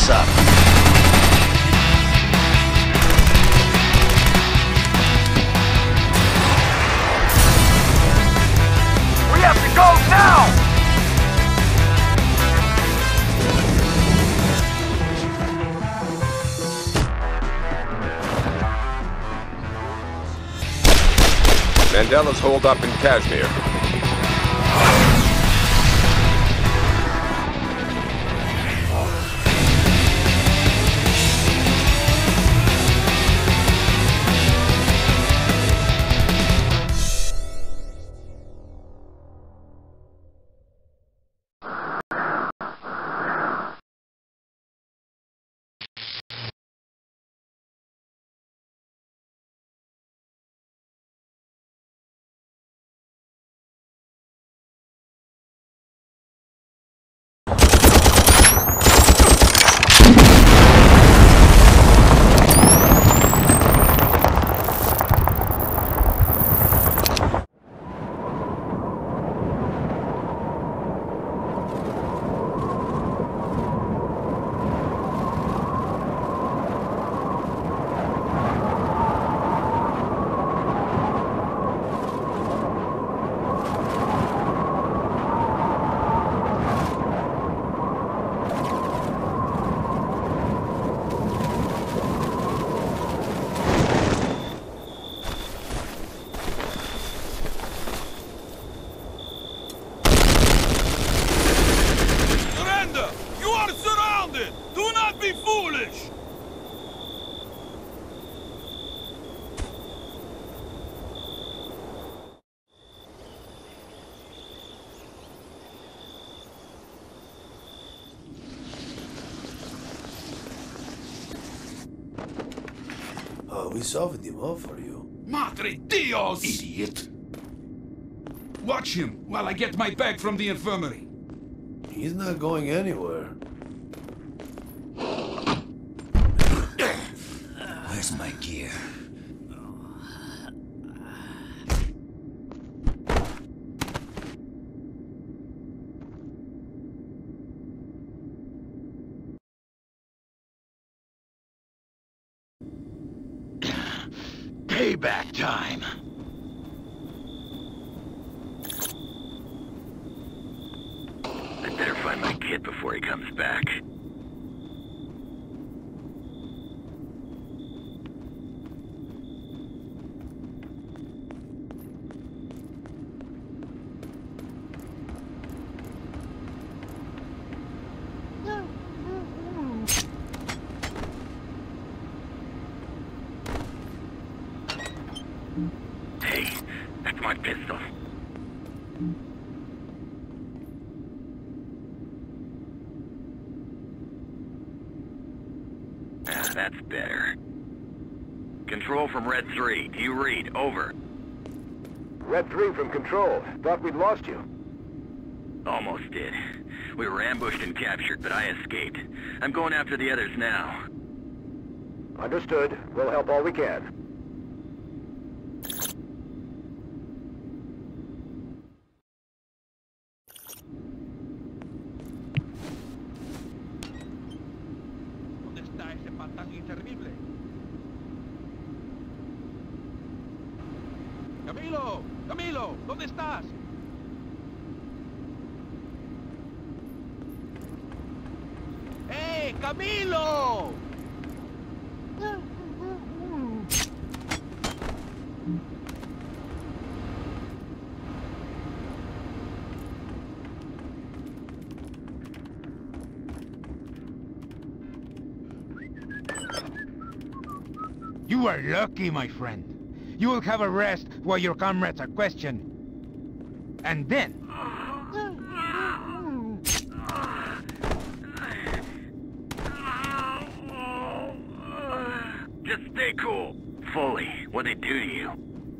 this up. We have to go now! Mandela's holed up in Kashmir. We solved him all for you. Madre Dios! Idiot! Watch him while I get my bag from the infirmary. He's not going anywhere. Where's my gear? Payback time. I better find my kid before he comes back. Hey, that's my pistol. Ah, that's better. Control from Red 3. Do you read? Over. Red 3 from Control. Thought we'd lost you. Almost did. We were ambushed and captured, but I escaped. I'm going after the others now. Understood. We'll help all we can. ¿Dónde está ese patán interminable? ¡Camilo! ¡Camilo! ¿Dónde estás? ¡Eh! ¡Camilo! You are lucky, my friend. You will have a rest while your comrades are questioned. And then... Just stay cool. Fully. What'd they do to you?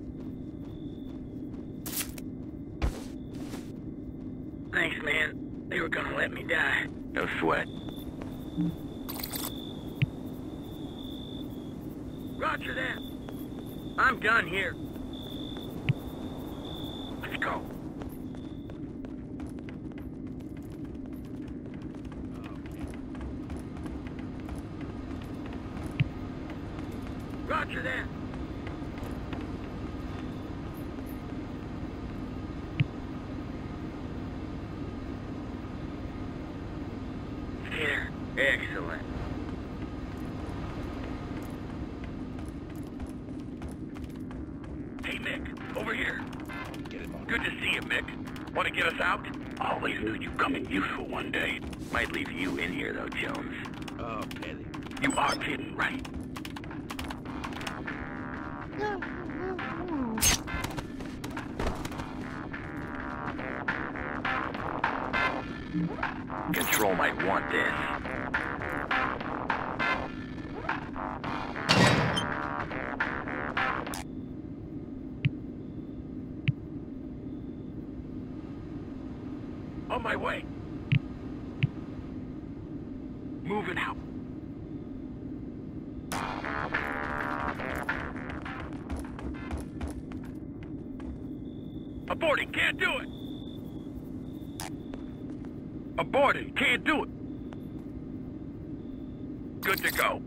Thanks, man. They were gonna let me die. No sweat. Roger that. I'm done here. Let's go. Roger that. Here. Excellent. Hey, Mick. Over here. Good to see you, Mick. Want to get us out? Always knew you'd come in useful one day. Might leave you in here, though, Jones. Oh, Kelly. You are kidding, right? Control might want this. On my way. Moving out. Aborting, can't do it. Aborting, can't do it. Good to go.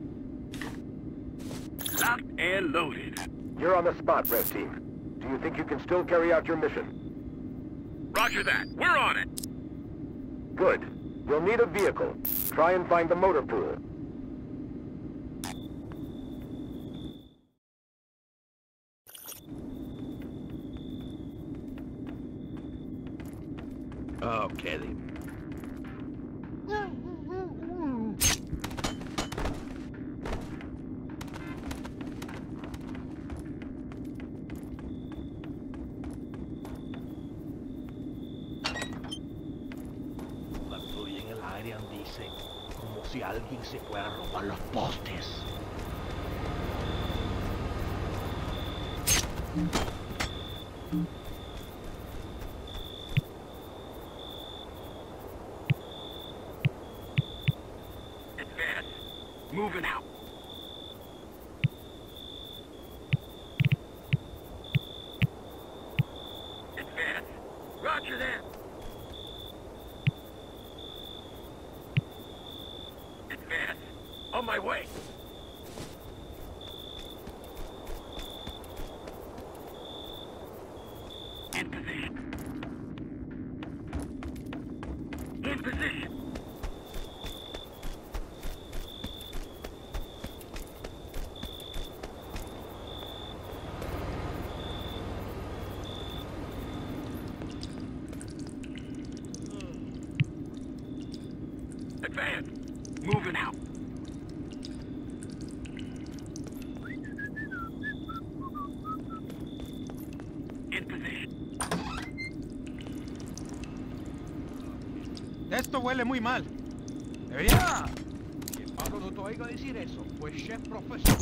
Locked and loaded. You're on the spot, Red Team. Do you think you can still carry out your mission? Roger that. We're on it. Good. You'll need a vehicle. Try and find the motor pool. Oh, Kelly. Patrulla en el área, dice, como si alguien se fuera a robar los postes. Advance. Moving out. Advance. Roger that. Advance. On my way. In position. In position. Advance. Moving out. In position. Esto huele muy mal. Debería... Que Pablo no te oiga decir eso, pues chef profesor.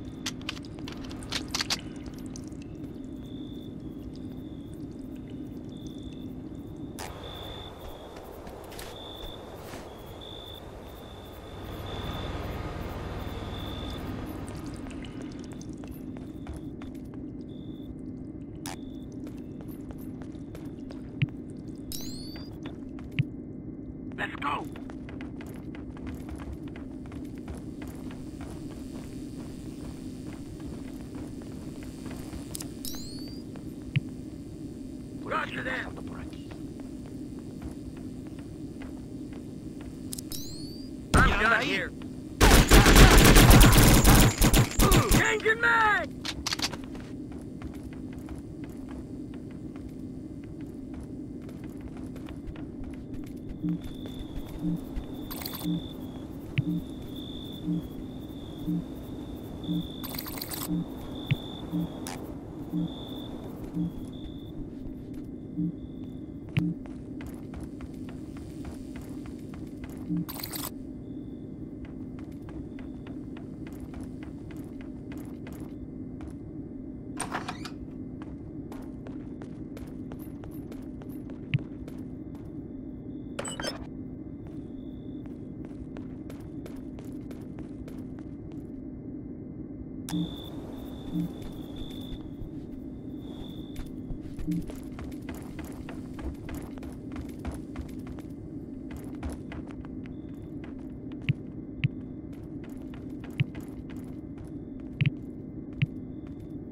Let's go. Roger that. Por aquí. I'm done here. Changing mag!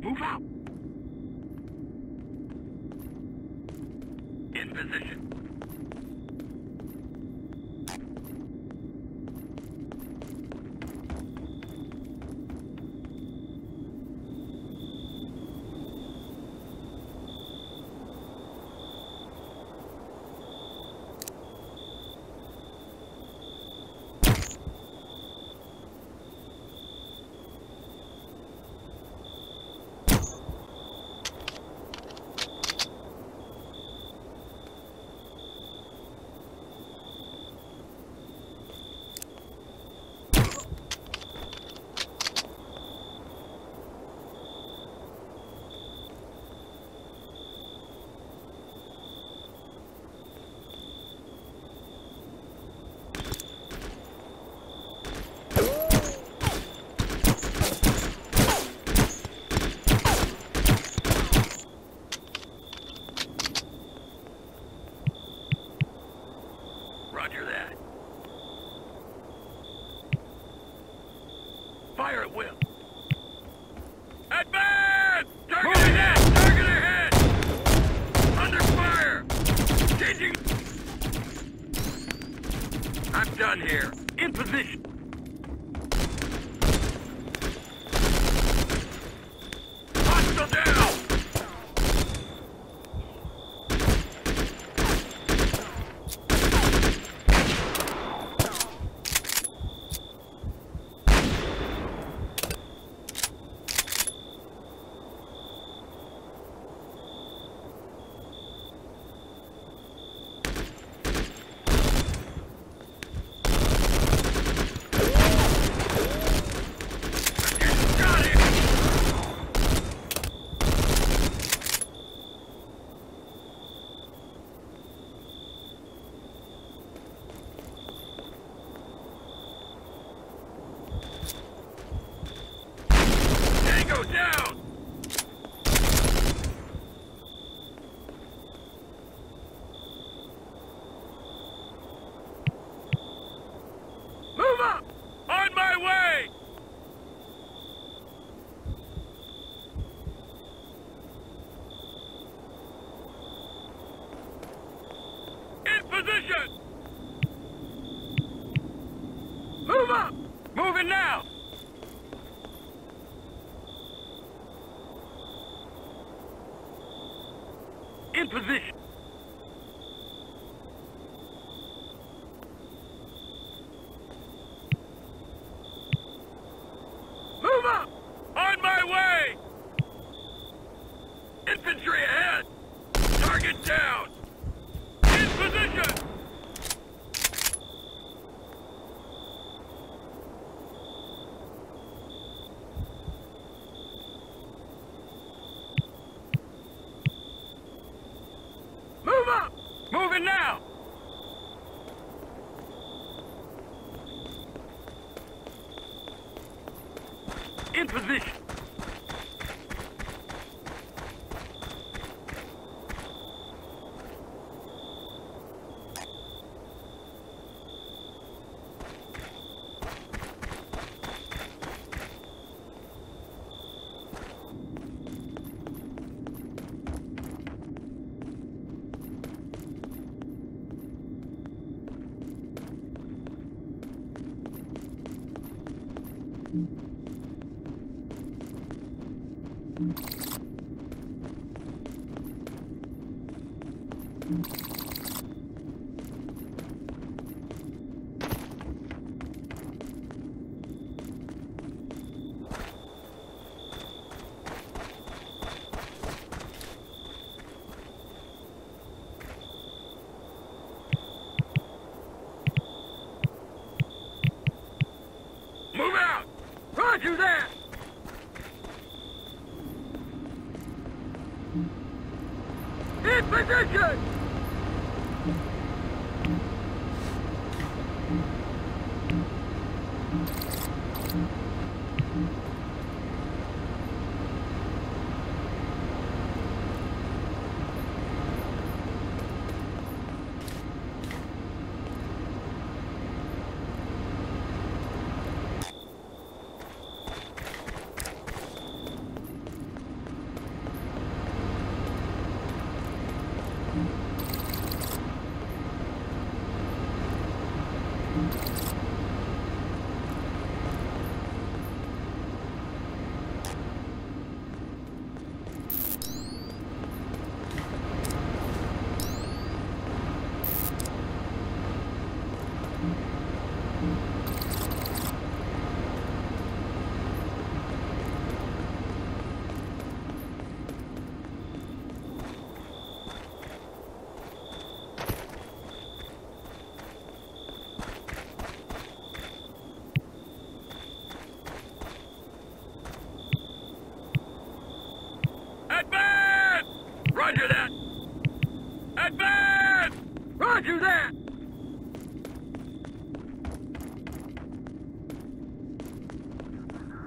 Move out! In position. Roger that. Fire at will. Advance! Target ahead! Target ahead! Under fire! Changing... I'm done here. In position. Hostile down! Down! Move up! On my way! In position! Move up! Moving now! In position. Move up! On my way! Infantry ahead! Target down! In position! Move up! Moving now! In position. Move out! Roger that! In position!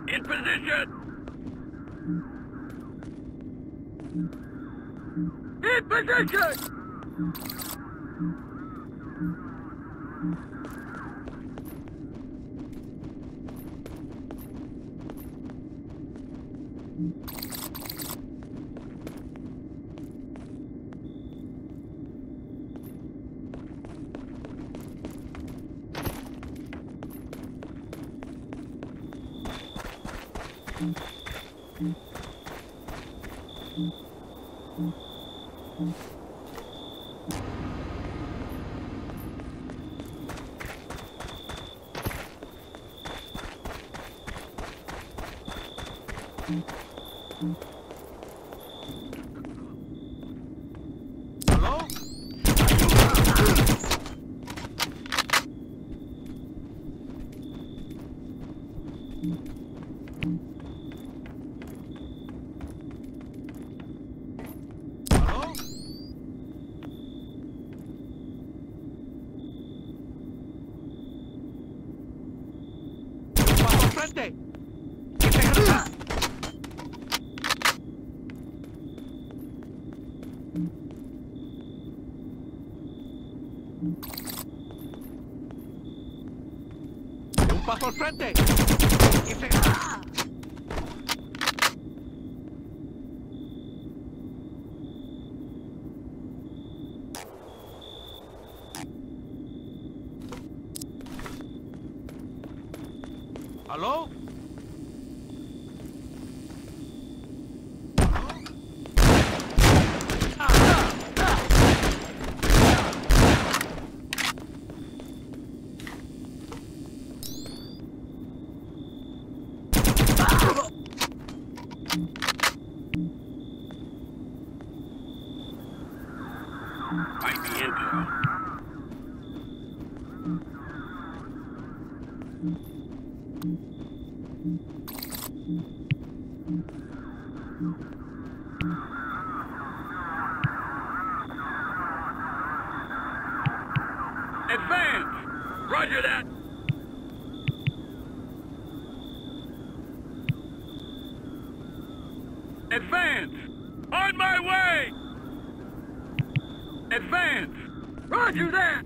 In position! In position! Hello? Hello? Paso al frente. ¡Que se grita! Un paso al frente. ¡Que se grita! ¿Aló? Might be intel. Advance! Roger that! Advance! On my way! Advance! Roger that!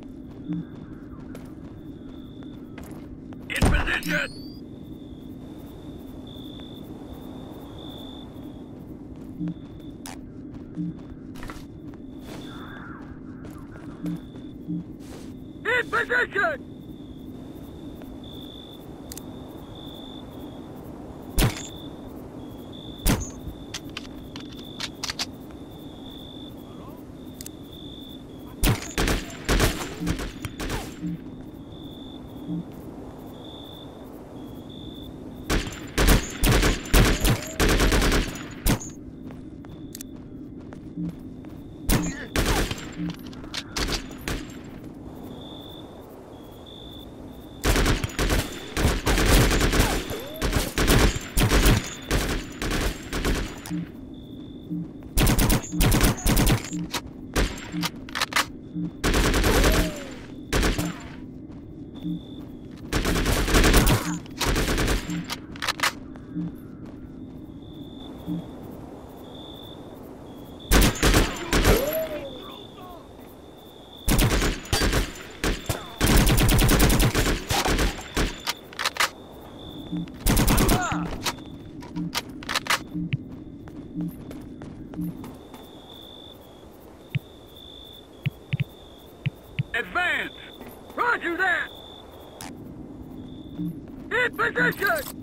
In position! In position! Advance! Roger that! In position!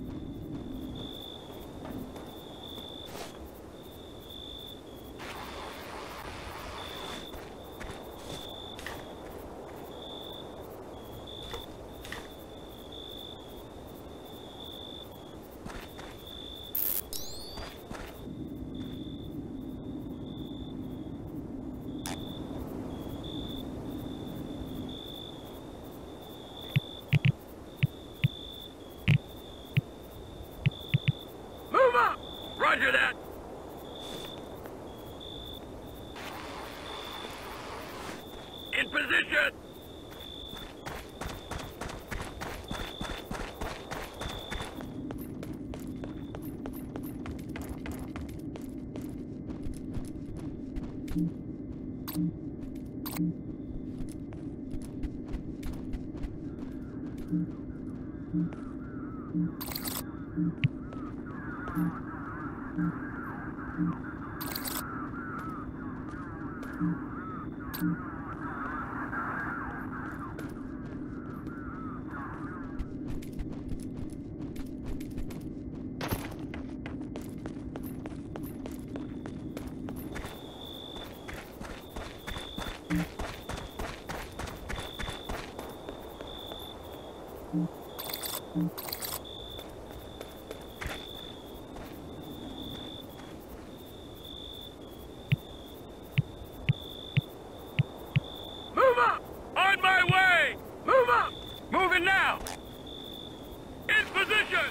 Move up! On my way! Move up! Moving now! In position!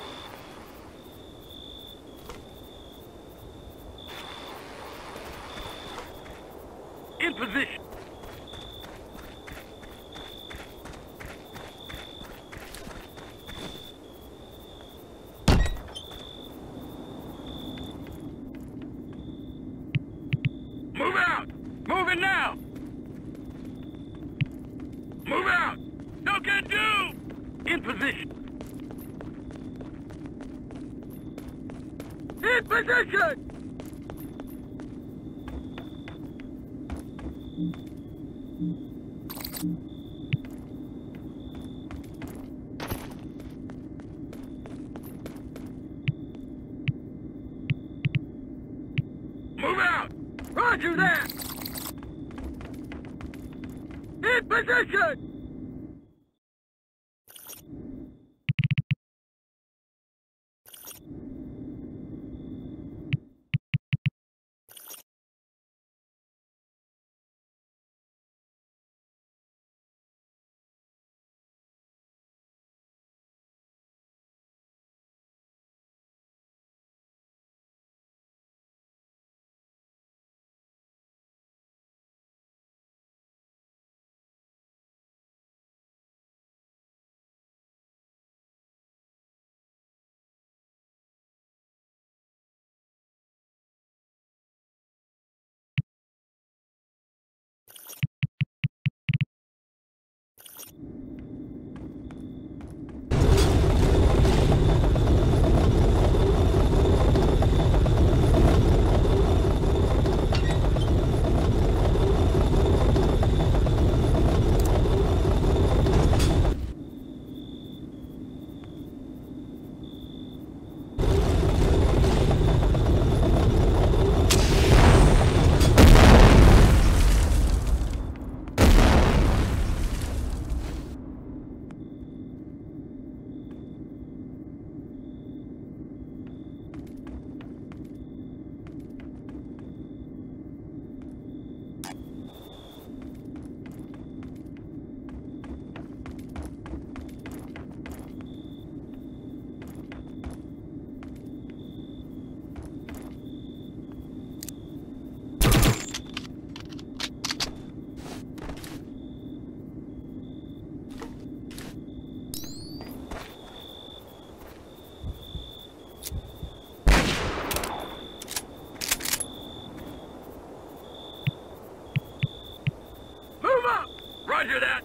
In position! Move out! Moving now! Move out! No can do! In position! In position! Move out! Roger that! In position! Roger that!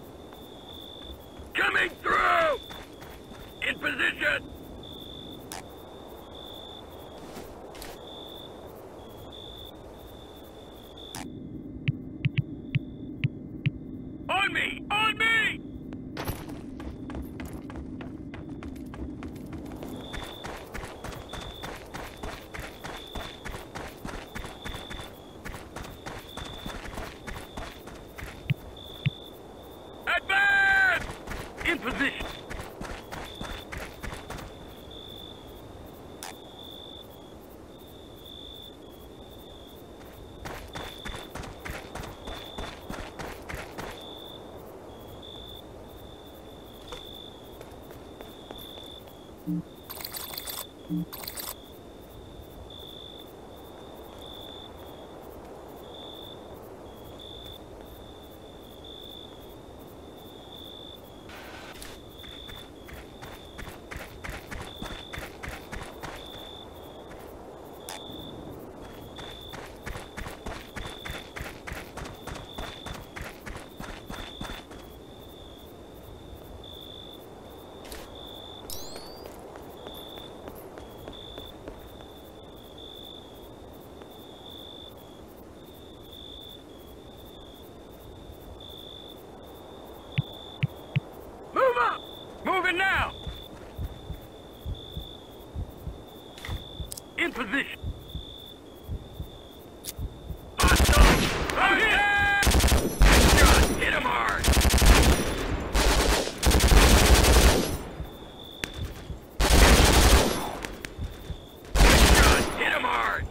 Coming through! In position! On me! On me! Advance! In position! In position. Hostile! Oh, yeah! Shot! Hit him hard! Shot! Hit him hard!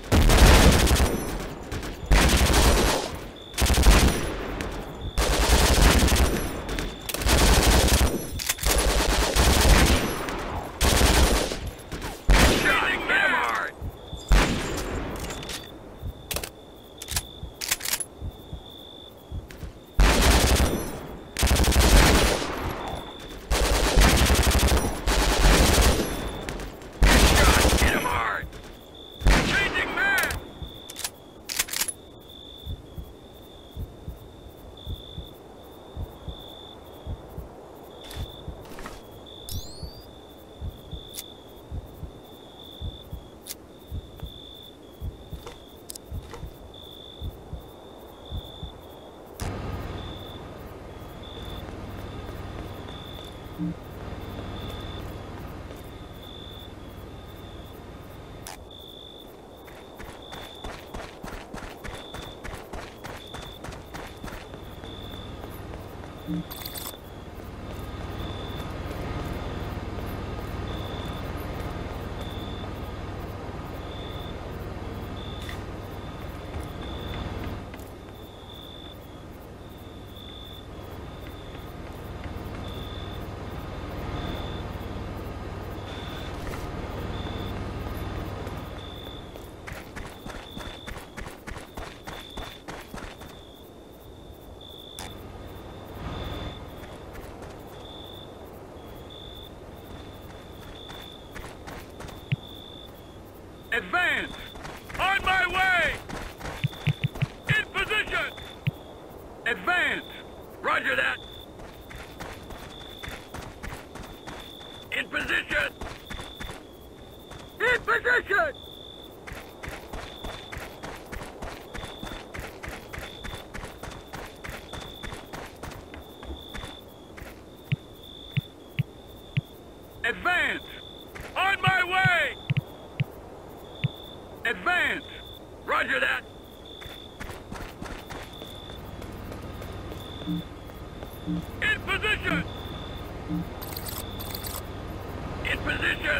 Advance! On my way! In position! Advance! Roger that! In position! In position! Advance! On my way! Advance! Roger that! In position! In position!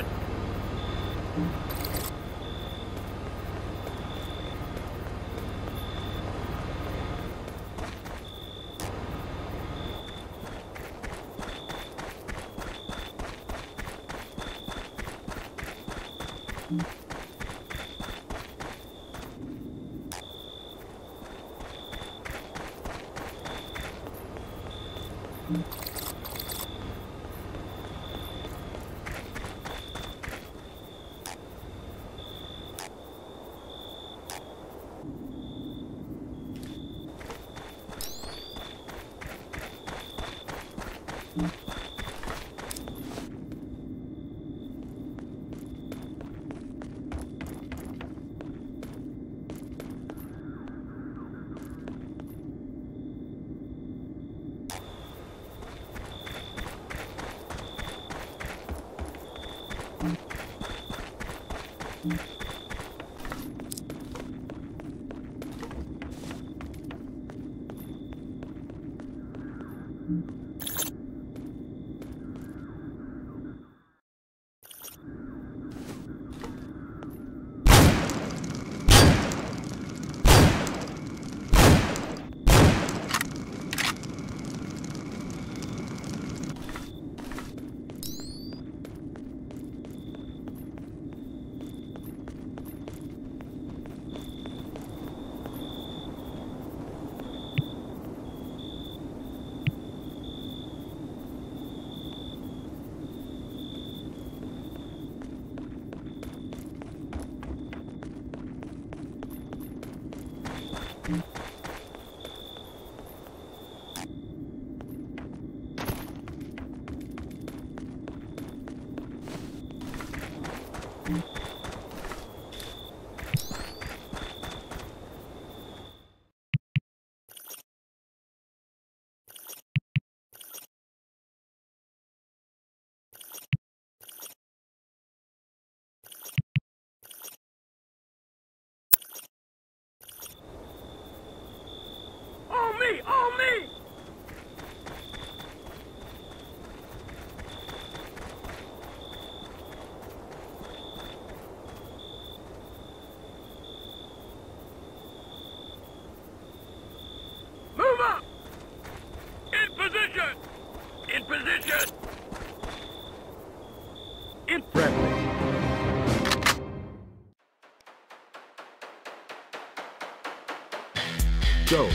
Jones.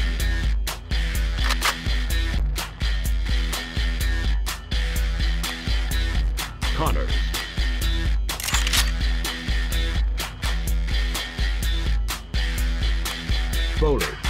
Connors. Bowlers.